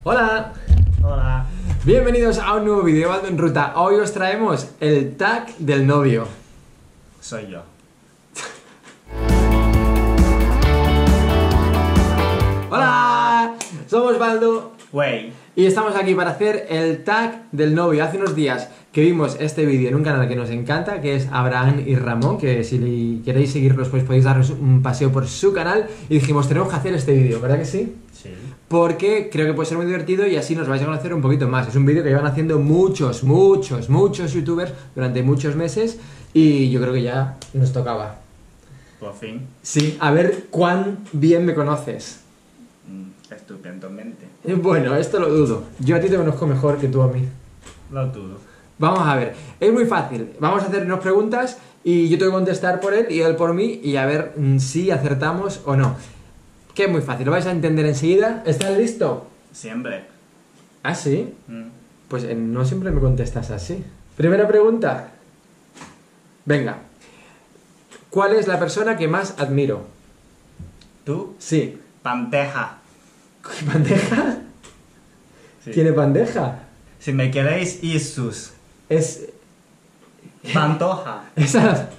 Hola, Hola. bienvenidos a un nuevo vídeo de Baldo en Ruta. Hoy os traemos el tag del novio. Soy yo. Hola, somos Baldo Wey. y estamos aquí para hacer el tag del novio. Hace unos días que vimos este vídeo en un canal que nos encanta, que es Abraham y Ramón, que si queréis seguirlos pues podéis daros un paseo por su canal, y dijimos tenemos que hacer este vídeo, ¿verdad que sí? Sí. Porque creo que puede ser muy divertido y así nos vais a conocer un poquito más. Es un vídeo que llevan haciendo muchos youtubers durante muchos meses y yo creo que ya nos tocaba. Por fin. Sí, a ver cuán bien me conoces. Estupendamente. Bueno, esto lo dudo. Yo a ti te conozco mejor que tú a mí. Lo dudo. Vamos a ver, es muy fácil. Vamos a hacernos preguntas y yo tengo que contestar por él y él por mí y a ver si acertamos o no. Que es muy fácil, lo vais a entender enseguida. ¿Estás listo? Siempre. ¿Ah, sí? Mm. Pues no siempre me contestas así. Primera pregunta. Venga. ¿Cuál es la persona que más admiro? ¿Tú? Sí. Bandeja. ¿Bandeja? Sí. ¿Tiene bandeja? Si me queréis, Isus. Es... Pantoja. Esa...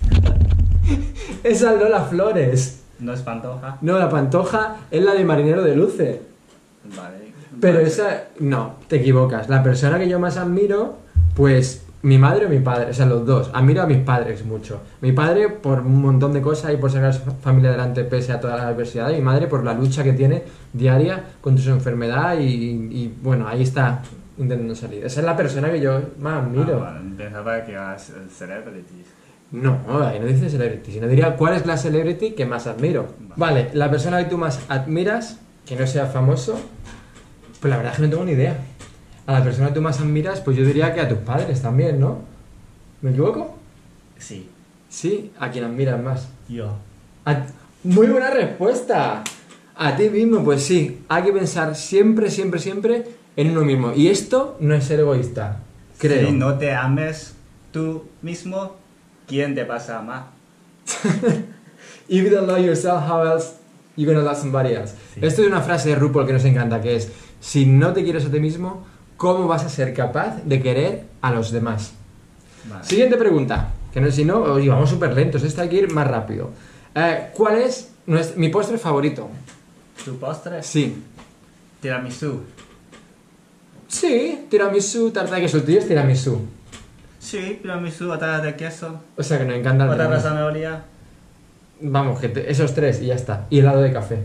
Esa Lola Flores. ¿No es Pantoja? No, la Pantoja es la de Marinero de Luce. Vale. Pero Vale. esa... No, te equivocas. La persona que yo más admiro, pues... Mi madre o mi padre, o sea, los dos. Admiro a mis padres mucho. Mi padre por un montón de cosas y por sacar a su familia adelante pese a toda la adversidad. Y mi madre por la lucha que tiene diaria contra su enfermedad y bueno, ahí está intentando salir. Esa es la persona que yo más admiro. Vale. Pensaba que eras el celebrity. No, ahí no dice celebrity, sino diría cuál es la celebrity que más admiro. Vale, la persona que tú más admiras, que no sea famoso, pues la verdad es que no tengo ni idea. A la persona que tú más admiras, pues yo diría que a tus padres también, ¿no? ¿Me equivoco? Sí. Sí, a quien admiras más. Yo. Muy buena respuesta. A ti mismo, pues sí. Hay que pensar siempre en uno mismo. Y esto no es ser egoísta, creo. Si no te ames tú mismo, ¿quién te vas a amar? If you don't love yourself, how else you gonna love somebody else? Sí. Esto es una frase de RuPaul que nos encanta, que es: si no te quieres a ti mismo, ¿cómo vas a ser capaz de querer a los demás? Vale. Siguiente pregunta, que no, si no, oye, vamos súper lentos, esto hay que ir más rápido. ¿Cuál es mi postre favorito? ¿Tu postre? Sí. Tiramisú. Sí, tiramisú, tarta de queso. El tuyo es tiramisú. Sí, tiramisú, otra de queso. O sea que nos encanta el Otra de tiramisú. zanahoria. Vamos, esos tres y ya está. Y helado de café.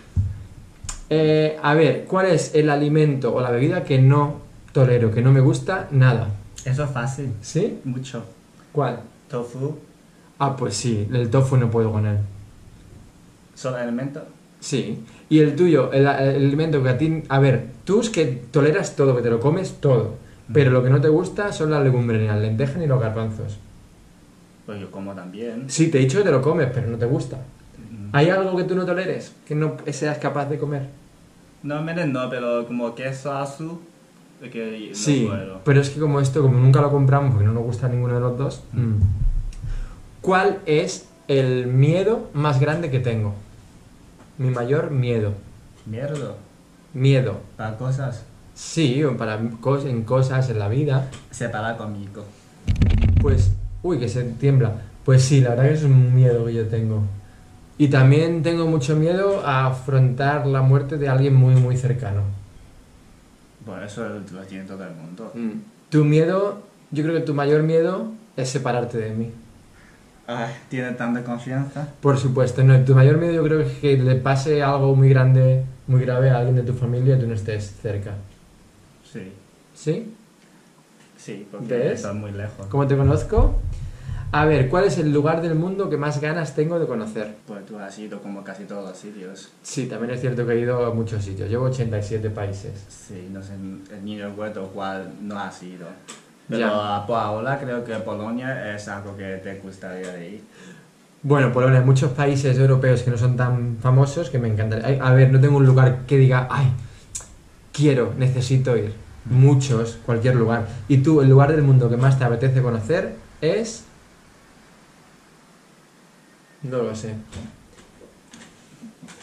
A ver, ¿cuál es el alimento o la bebida que no tolero, que no me gusta nada? Eso es fácil. ¿Sí? Mucho. ¿Cuál? Tofu. Ah, pues sí, el tofu no puedo con él. Son elementos. Sí. Y el tuyo, el alimento que a ti... A ver, tú es que toleras todo, que te lo comes todo. Pero lo que no te gusta son las legumbres, ni las lentejas ni los garbanzos. Pues yo como también. Sí, te he dicho que te lo comes, pero no te gusta. ¿Hay algo que tú no toleres? Que no seas capaz de comer. Normalmente no, pero como queso azul, que no Sí, puedo. pero es que como esto, como nunca lo compramos porque no nos gusta ninguno de los dos. ¿Cuál es el miedo más grande que tengo? Mi mayor miedo. Mierda. Miedo. Para cosas. Sí, o en cosas, en la vida. Separar conmigo. Pues, uy, que se tiembla. Pues sí, la verdad que es un miedo que yo tengo. Y también tengo mucho miedo a afrontar la muerte de alguien muy cercano. Bueno, eso lo tiene todo el mundo. Tu miedo, yo creo que tu mayor miedo es separarte de mí. Ay, tiene tanta confianza. Por supuesto, no, tu mayor miedo yo creo que es que le pase algo muy grande, muy grave a alguien de tu familia y tú no estés cerca. Sí. ¿Sí? Sí, porque ¿Ves? está muy lejos. ¿Cómo te conozco? A ver, ¿cuál es el lugar del mundo que más ganas tengo de conocer? Pues tú has ido como casi todos los sitios. Sí, también es cierto que he ido a muchos sitios. Llevo 87 países. Sí, no sé, el niño recuerdo cuál no has ido. Pero Ya. por ahora creo que Polonia es algo que te gustaría de ir. Bueno, Polonia, hay muchos países europeos que no son tan famosos que me encantaría. A ver, no tengo un lugar que diga, ay, quiero, necesito ir. Muchos, cualquier lugar. Y tú, el lugar del mundo que más te apetece conocer es... No lo sé.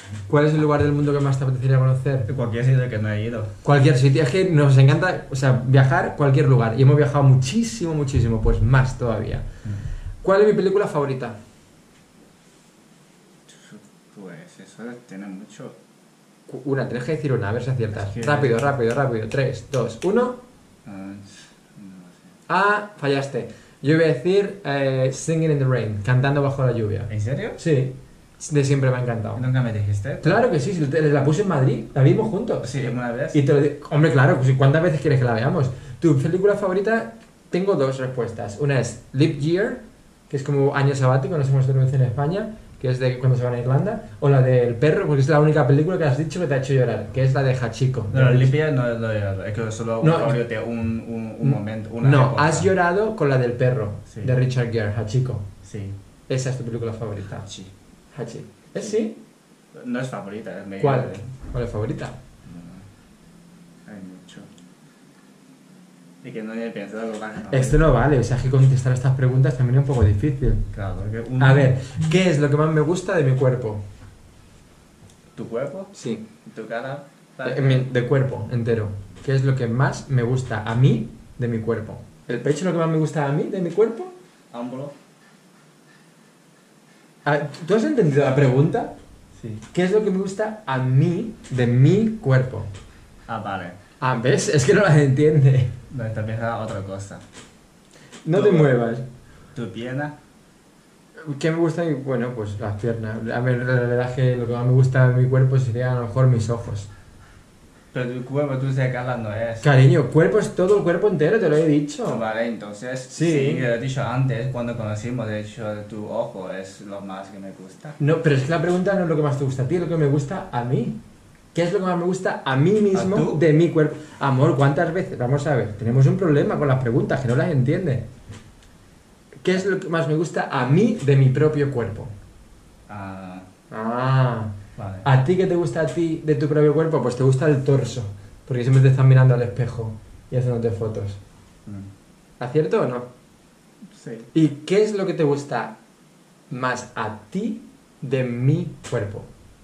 ¿Cuál es el lugar del mundo que más te apetecería conocer? Cualquier sitio que no he ido. Cualquier sitio, es que nos encanta, o sea, viajar cualquier lugar. Y hemos viajado muchísimo, muchísimo, pues más todavía. ¿Cuál es mi película favorita? Pues eso tiene mucho. Una, tienes que decir una, a ver si aciertas. Es que- Rápido, rápido, rápido. 3, 2, 1. No sé. Ah, fallaste. Yo voy a decir Singing in the Rain, cantando bajo la lluvia. ¿En serio? Sí, de siempre me ha encantado. ¿Nunca me dijiste? Claro que sí, si la puse en Madrid, la vimos juntos. Sí, una vez. Y te lo digo, hombre, claro, pues ¿cuántas veces quieres que la veamos? Tu película favorita, tengo dos respuestas. Una es Leap Year, que es como año sabático, no sé cómo se traduce en España, que es de cuando se van a Irlanda. O la del perro, porque es la única película que has dicho que te ha hecho llorar, que es la de Hachiko. No, Limpia no es lo de. Es que solo No, un momento. Una No, época. has llorado con la del perro, Sí. de Richard Gere, Hachiko. Sí. Esa es tu película favorita. Sí. Hachi. ¿Es sí? No es favorita, es mi. ¿Cuál? ¿Cuál es favorita? No, hay mucho. Y que no he pensado lo más. Esto no vale, o sea, que contestar estas preguntas también es un poco difícil. Claro, que A ver, ¿qué es lo que más me gusta de mi cuerpo? ¿Tu cuerpo? Sí. ¿Tu cara? De cuerpo entero. ¿Qué es lo que más me gusta a mí de mi cuerpo? ¿El pecho es lo que más me gusta a mí de mi cuerpo? ¿Hombro? Ah, ¿tú has entendido la pregunta? Sí. ¿Qué es lo que me gusta a mí de mi cuerpo? Ah, vale. Ah, ¿ves? Es que no las entiende. No, está pensando otra cosa. No te Todo. muevas. ¿Tu pierna? ¿Qué me gusta? Bueno, pues las piernas. A ver, la verdad es que lo que más me gusta de mi cuerpo sería a lo mejor mis ojos. Pero tu cuerpo, tú sé cara no es. Cariño, cuerpo es todo el cuerpo entero, te lo he dicho. Vale, entonces, Sí. que lo he dicho antes, cuando conocimos, de hecho, tu ojo es lo más que me gusta. No, pero es que la pregunta no es lo que más te gusta a ti, es lo que me gusta a mí. ¿Qué es lo que más me gusta a mí mismo ¿A tú? de mi cuerpo? Amor, ¿cuántas veces? Vamos a ver, tenemos un problema con las preguntas, que no las entiende. ¿Qué es lo que más me gusta a mí de mi propio cuerpo? Ah, Ah, vale. ¿a ti qué te gusta a ti de tu propio cuerpo? Pues te gusta el torso, porque siempre te estás mirando al espejo y haciéndote fotos. ¿Acierto o no? Sí. ¿Y qué es lo que te gusta más a ti de mi cuerpo?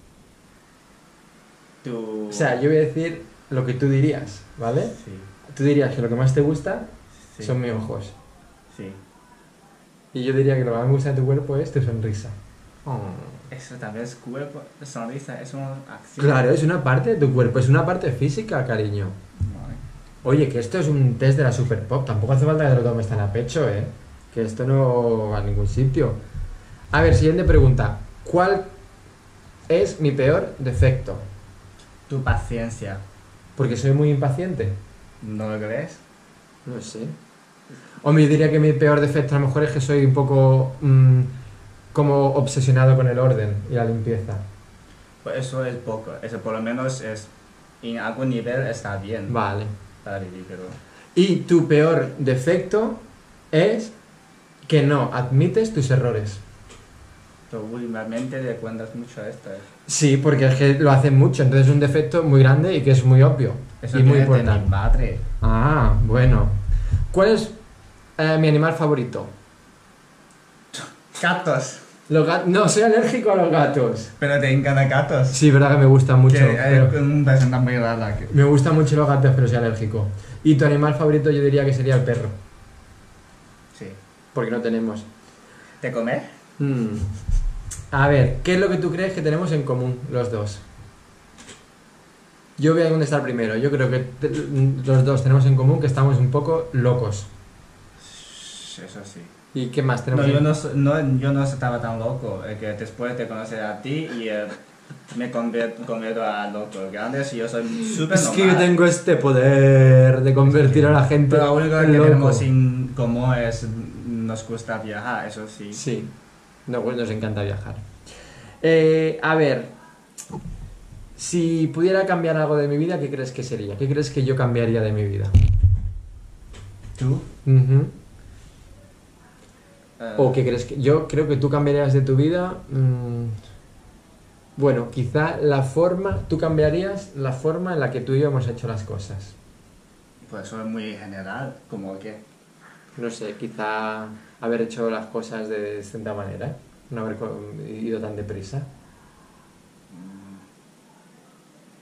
Tu... O sea, yo voy a decir lo que tú dirías, ¿vale? Sí, Tú dirías que lo que más te gusta sí. son mis ojos. Sí. Y yo diría que lo que más me gusta de tu cuerpo es tu sonrisa. Oh. Eso también es cuerpo, sonrisa, es una acción. Claro, es una parte de tu cuerpo, es una parte física, cariño. Vale. Oye, que esto es un test de la Super Pop, tampoco hace falta que te lo tomes tan a pecho, ¿eh? Que esto no va a ningún sitio. A ver, siguiente pregunta. ¿Cuál es mi peor defecto? Tu paciencia, Porque soy muy impaciente. ¿no lo crees? No sé. Hombre, yo diría que mi peor defecto a lo mejor es que soy un poco como obsesionado con el orden y la limpieza. Pues eso es poco, eso por lo menos es, en algún nivel está bien. Vale. Para vivir, pero... Y tu peor defecto es que no admites tus errores. Pero últimamente te cuentas mucho a esto. Sí, porque es que lo hacen mucho, entonces es un defecto muy grande y que es muy obvio. Eso y muy viene de mi importante. madre. Ah, bueno. ¿Cuál es mi animal favorito? Gatos. No, soy alérgico a los gatos. Pero te encantan gatos. Sí, verdad que me gusta mucho. Que hay pero- un persona muy rara. Que... Me gustan mucho los gatos, pero soy alérgico. Y tu animal favorito yo diría que sería el perro. Sí. Porque no tenemos. ¿Te comer? A ver, ¿qué es lo que tú crees que tenemos en común los dos? Yo voy a contestar primero. Yo creo que los dos tenemos en común que estamos un poco locos. Eso sí. ¿Y qué más tenemos? No, en- yo no estaba tan loco. Que después de conocer a ti y me convierto a loco. Que antes yo soy súper Es que normal. yo tengo este poder de convertir a la gente Pero lo único que en loco. tenemos en común es nos gusta viajar, eso sí. Sí, no, pues nos encanta viajar. A ver, si pudiera cambiar algo de mi vida, ¿qué crees que sería? ¿Qué crees que yo cambiaría de mi vida? ¿Tú? Ujú. ¿O qué crees que yo creo que tú cambiarías de tu vida? Bueno, quizá tú cambiarías la forma en la que tú y yo hemos hecho las cosas. Pues eso es muy general, como que... No sé, quizá haber hecho las cosas de distinta manera, no haber ido tan deprisa.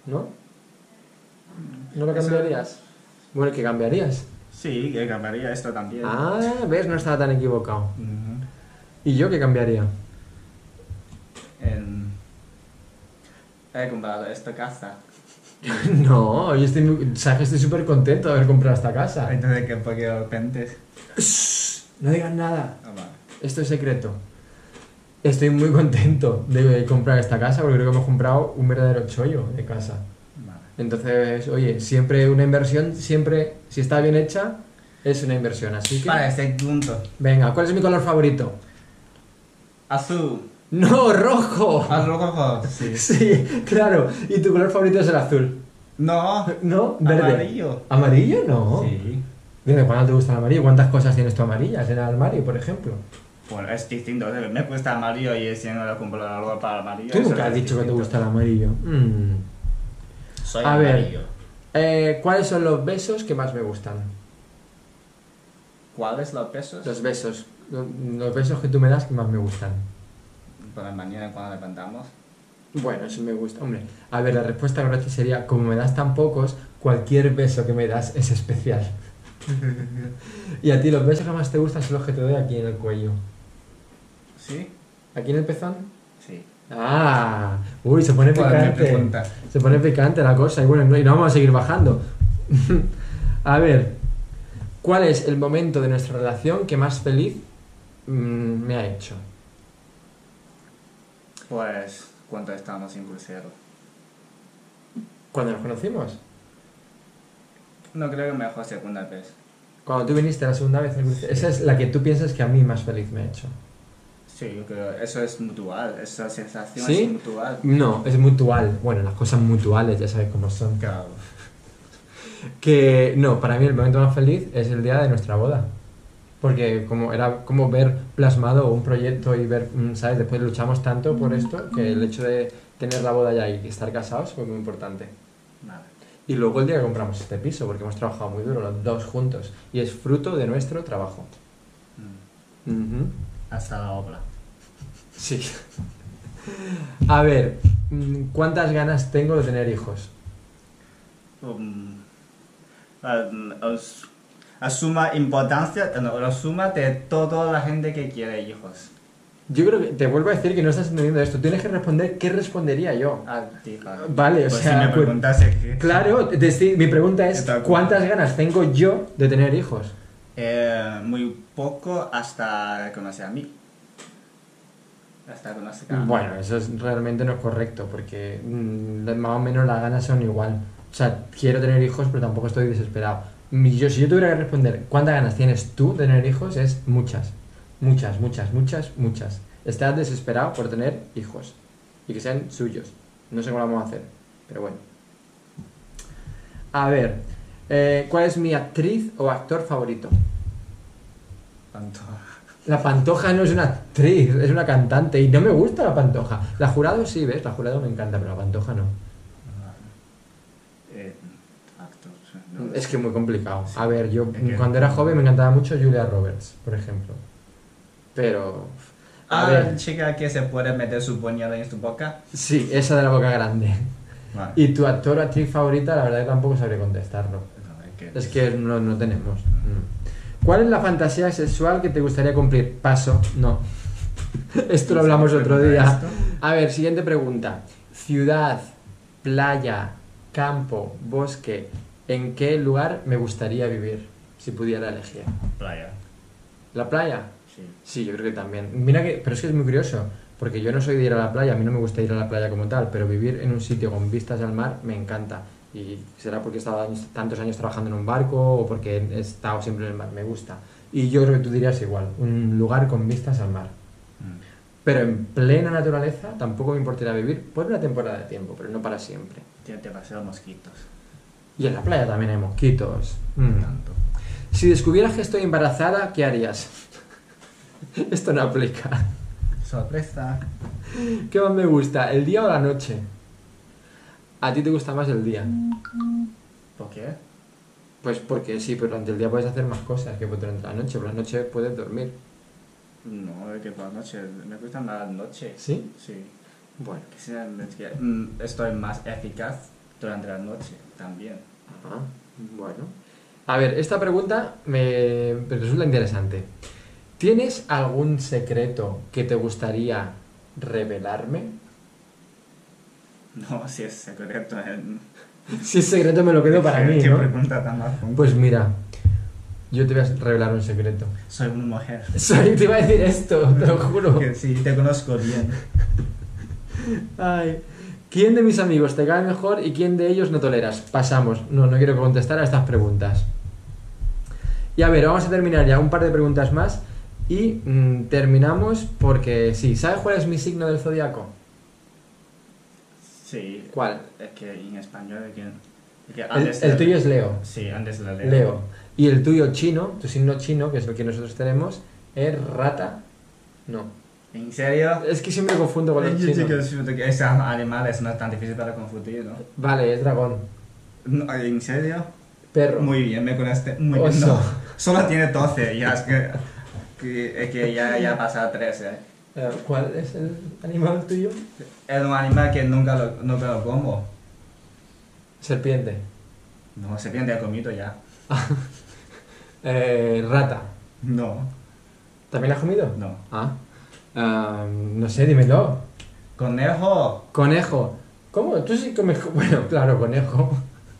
¿No? ¿No lo Eso- cambiarías? Bueno, ¿qué cambiarías? Sí, que cambiaría esto también. Ah, ves, no estaba tan equivocado. Ujú. ¿Y yo qué cambiaría? En- He comprado esta casa. No, yo sabes que estoy súper contento de haber comprado esta casa. Entonces, ¿qué por qué lo pentes? No digas nada. Ah, vale. Esto es secreto. Estoy muy contento de comprar esta casa porque creo que hemos comprado un verdadero chollo de casa. Vale. Entonces, oye, siempre una inversión, siempre, si está bien hecha, es una inversión. Así que, Vale, segundo. venga, ¿cuál es mi color favorito? Azul. ¡No, rojo! Azul rojo. Sí. Sí, claro. Y tu color favorito es el azul. No. ¿No? Verde. Amarillo. ¿Amarillo? No. Sí. ¿Desde cuándo te gusta el amarillo? ¿Cuántas cosas tienes tú amarillas en el armario, por ejemplo? Bueno, es distinto. Me gusta amarillo y si no lo compro la ropa amarillo. Tú eso nunca es has dicho que te distinto. gusta el amarillo. Soy A ver. amarillo. ¿Cuáles son los besos que más me gustan? ¿Cuáles los pesos? Los besos. Los besos que tú me das que más me gustan. Por la mañana cuando levantamos. Bueno, eso me gusta. Hombre, a ver, la respuesta correcta sería, como me das tan pocos, cualquier beso que me das es especial. Y a ti los besos que más te gustan son los que te doy aquí en el cuello. ¿Sí? ¿Aquí en el pezón? Sí. Ah, uy, se pone ¿Cuál es mi picante. pregunta? Se pone picante la cosa y bueno, y no vamos a seguir bajando. A ver, ¿cuál es el momento de nuestra relación que más feliz me ha hecho? Pues cuando estamos en crucero. ¿Cuando nos conocimos? No creo que mejor segunda vez. Cuando tú viniste la segunda vez al crucero. Esa es la que tú piensas que a mí más feliz me ha hecho. Sí, yo creo eso es mutual. Esa sensación ¿Sí? es mutual. No, es mutual. Bueno, las cosas mutuales ya sabes cómo son. Claro. Que no, para mí el momento más feliz es el día de nuestra boda. Porque como era como ver plasmado un proyecto y ver, ¿sabes? Después luchamos tanto por esto que el hecho de tener la boda ya y estar casados fue muy importante. Vale. Y luego el día que compramos este piso, porque hemos trabajado muy duro los dos juntos. Y es fruto de nuestro trabajo. Ujú. Hasta la obra. Sí. A ver, ¿cuántas ganas tengo de tener hijos? Asuma importancia, no, asuma de toda la gente que quiere hijos. Yo creo que te vuelvo a decir que no estás entendiendo esto. Tienes que responder qué respondería yo. Claro. Vale, o Pues sea, si me preguntase que... claro, mi pregunta es Está ¿cuántas ganas tengo yo de tener hijos? Muy poco hasta conocer a mí. Hasta conocer a mí. Bueno, eso realmente no es correcto porque más o menos las ganas son igual. O sea, quiero tener hijos, pero tampoco estoy desesperado. Si yo tuviera que responder cuántas ganas tienes tú de tener hijos, es muchas. Muchas, muchas, muchas, muchas. Estás desesperado por tener hijos y que sean suyos. No sé cómo lo vamos a hacer, pero bueno. A ver, ¿cuál es mi actriz o actor favorito? Tanto. La Pantoja no es una actriz, es una cantante y no me gusta la Pantoja. La Jurado sí, ¿ves? La Jurado me encanta, pero la Pantoja no. Actor, no. Es que es muy complicado. A ver, yo Es que- cuando era joven me encantaba mucho Julia Roberts, por ejemplo. Pero... A La ver, chica que se puede meter su puñal en su boca. sí, esa de la boca grande. Vale. ¿Y tu actor o actriz favorita? La verdad que tampoco sabría contestarlo. No, Es que no tenemos. ¿Cuál es la fantasía sexual que te gustaría cumplir? Paso, no. Esto lo hablamos otro día. ¿Esto? A ver, siguiente pregunta. Ciudad, playa, campo, bosque. ¿En qué lugar me gustaría vivir si pudiera elegir? Playa. ¿La playa? Sí. Sí, yo creo que también. Mira que, pero es que es muy curioso, porque yo no soy de ir a la playa, a mí no me gusta ir a la playa como tal, pero vivir en un sitio con vistas al mar me encanta. Y será porque he estado tantos años trabajando en un barco o porque he estado siempre en el mar, me gusta. Y yo creo que tú dirías igual, un lugar con vistas al mar. Pero en plena naturaleza tampoco me importaría vivir por una temporada de tiempo, pero no para siempre. Tiene demasiados mosquitos. Y en la playa también hay mosquitos. Tanto. Si descubieras que estoy embarazada, ¿qué harías? Esto no aplica. Sorpresa. ¿Qué más me gusta? ¿El día o la noche? ¿A ti te gusta más el día? ¿Por qué? Pues porque sí, pero durante el día puedes hacer más cosas que durante la noche. Por la noche puedes dormir. No, es que por la noche. Me gusta más la noche. ¿Sí? Sí. Bueno. Estoy más eficaz durante la noche también. Ah, bueno. A ver, esta pregunta me resulta interesante. ¿Tienes algún secreto que te gustaría revelarme? No, si es secreto. Si es secreto me lo quedo para mí, ¿Qué ¿no? pregunta tan más tonta? Pues mira, yo te voy a revelar un secreto. Soy una mujer. Te iba a decir esto, te lo juro. Que sí, te conozco bien. Ay, ¿quién de mis amigos te cae mejor y quién de ellos no toleras? Pasamos. No quiero contestar a estas preguntas. Y a ver, vamos a terminar ya un par de preguntas más y terminamos porque sí. ¿Sabes cuál es mi signo del zodiaco? Sí. ¿Cuál? Es que en español es que El tuyo es Leo. Sí, antes la leo. Leo. Y el tuyo chino, tu signo chino, que es el que nosotros tenemos, es rata. No. ¿En serio? Es que siempre confundo con los Yo sí que chinos. siento que esos animales no es tan difícil para confundir, ¿no? Vale, es dragón. No, ¿en serio? Perro. Muy bien, me conoces muy bien. Oso. No, solo tiene 12, ya es que ya ha pasado 13. ¿Cuál es el animal tuyo? Es un animal que nunca lo como. Serpiente. No, serpiente ha comido ya. Rata. No, ¿También la has comido? no. No sé, dímelo. Conejo. Conejo. ¿Cómo? Tú sí comes... Bueno, claro, conejo.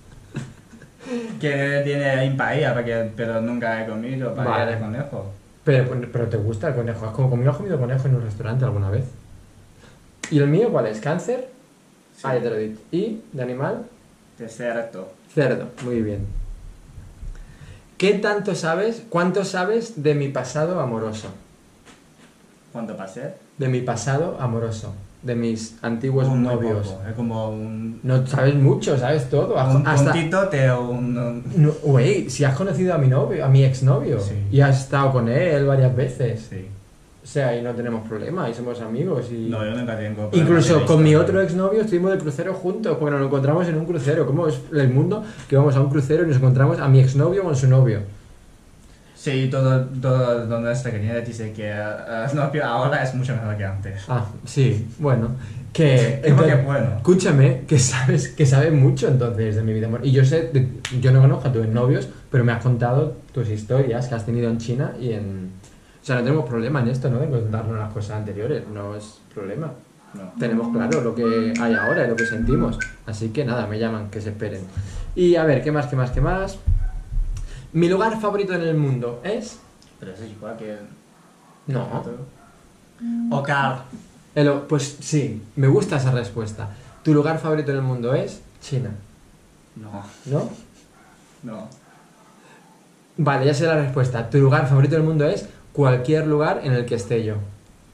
Que tiene en paella, pero nunca he comido paella Vale. de conejo. Pero te gusta el conejo. ¿Has comido conejo en un restaurante alguna vez? ¿Y el mío cuál es? ¿Cáncer? Sí. Ah, ya te lo he dicho. ¿Y de animal? Desierto. Cerdo. Muy bien. ¿Qué tanto sabes? ¿Cuánto sabes de mi pasado amoroso? ¿Cuánto pasé? De mi pasado amoroso. De mis antiguos Muy novios. poco. Es como un No sabes mucho, sabes todo. un Hasta... puntito de un... No, güey, si has conocido a mi novio, a mi exnovio, Sí. y has estado con él varias veces, Sí. o sea, y no tenemos problema, y somos amigos, y... No, yo nunca tengo... Incluso con mi historia. otro exnovio estuvimos de crucero juntos, porque nos lo encontramos en un crucero. ¿Cómo es el mundo que vamos a un crucero y nos encontramos a mi exnovio con su novio? Sí, todo donde está queriendo dice que novio ahora es mucho mejor que antes. Ah, sí, bueno, que... Creo que bueno. Escúchame, que sabes mucho entonces de mi vida. Y yo sé, yo no conozco a tus novios, pero me has contado tus historias que has tenido en China y en... O sea, no tenemos problema en esto, ¿no? De contarnos las cosas anteriores, no es problema. No. Tenemos claro lo que hay ahora y lo que sentimos. Así que nada, me llaman, que se esperen. Y a ver, ¿qué más? Mi lugar favorito en el mundo es... Pero eso es igual que... No. Hogar. Pues sí, me gusta esa respuesta. Tu lugar favorito en el mundo es China, No, ¿no? no. Vale, ya sé la respuesta. Tu lugar favorito del mundo es cualquier lugar en el que esté yo.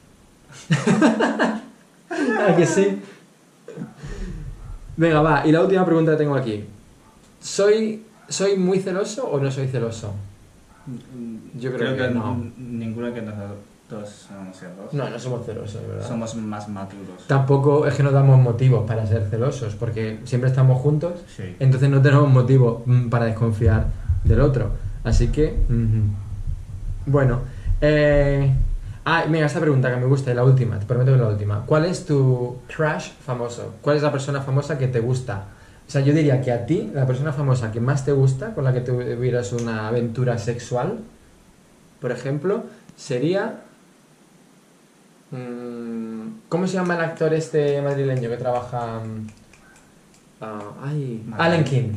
¿A que sí? Venga, va. Y la última pregunta que tengo aquí. ¿Soy muy celoso o no soy celoso? Yo creo que no. Ninguno que nosotros somos celosos. No somos celosos, ¿verdad? Somos más maduros. Tampoco es que nos damos motivos para ser celosos, porque siempre estamos juntos, Sí. entonces no tenemos motivo para desconfiar del otro. Así que, bueno. Mira, esta pregunta que me gusta, la última, te prometo que es la última. ¿Cuál es tu crush famoso? ¿Cuál es la persona famosa que te gusta? O sea, yo diría que a ti, la persona famosa que más te gusta, con la que tuvieras una aventura sexual, por ejemplo, sería... ¿Cómo se llama el actor este madrileño que trabaja? Alan King.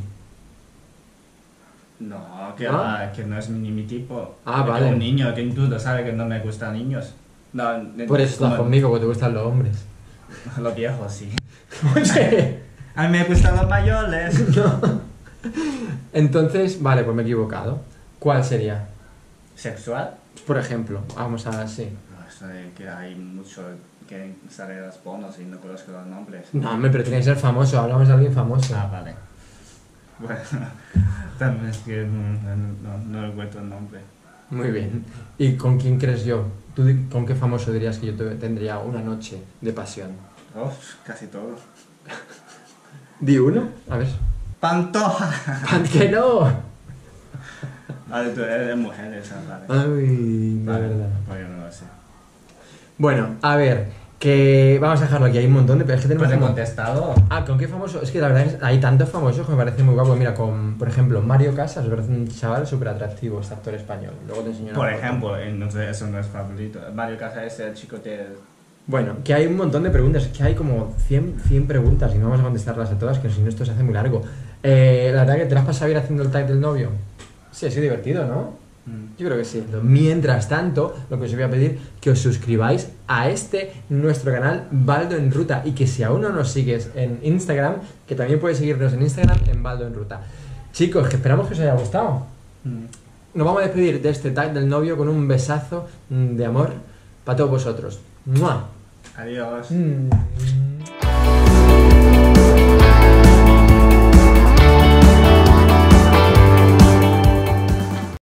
No, que, ¿No? que no es mi tipo. Ah, Es vale. un niño, que tú lo sabes que no me gustan niños. No, Por eso estás como- conmigo, porque te gustan los hombres. Los viejos, sí. Oye, A mí me gustan los mayores. entonces, vale, pues me he equivocado. ¿Cuál sería? ¿Sexual? Por ejemplo, vamos a... Sí. No, eso de que hay mucho que sale de los bonos y no conozco los nombres. No, hombre, pero tiene que ser famoso, hablamos de alguien famoso. Ah, vale. Bueno, también es que no encuentro el nombre. Muy bien. ¿Y con quién crees yo? ¿Tú con qué famoso dirías que yo tendría una noche de pasión? Oh, casi todo. ¿Di uno? A ver. ¡Pantoja! ¡Que no! Vale, tú eres de mujeres, vale. Ay, de Vale, verdad. pues yo no lo sé. Bueno, a ver, Que vamos a dejarlo aquí, hay un montón de... Es que tenemos Pues he como- contestado. Ah, ¿con qué famoso? Es que la verdad es que hay tantos famosos que me parece muy guapo. Mira, con, por ejemplo, Mario Casas, me parece un chaval súper atractivo, este actor español. Luego te enseño una Por foto. ejemplo, entonces eso no es favorito. Mario Casas es el chico de... Bueno, que hay un montón de preguntas, que hay como 100 preguntas y no vamos a contestarlas a todas, que si no esto se hace muy largo. La verdad que te las has pasado bien haciendo el tag del novio. Sí, ha sido divertido, ¿no? Yo creo que sí. Mientras tanto, lo que os voy a pedir que os suscribáis a nuestro canal Baldo en Ruta, y que si aún no nos sigues en Instagram, que también puedes seguirnos en Instagram en Baldo en Ruta. Chicos, que esperamos que os haya gustado. Nos vamos a despedir de este tag del novio con un besazo de amor para todos vosotros. ¡Mua! Adiós.